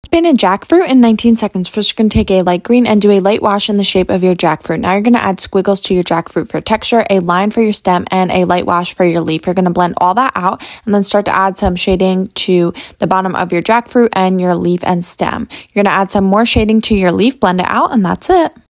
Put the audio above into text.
Painted jackfruit in 19 seconds. First, you're going to take a light green and do a light wash in the shape of your jackfruit. Now you're going to add squiggles to your jackfruit for texture, a line for your stem, and a light wash for your leaf. You're going to blend all that out and then start to add some shading to the bottom of your jackfruit and your leaf and stem. You're going to add some more shading to your leaf, blend it out, and that's it.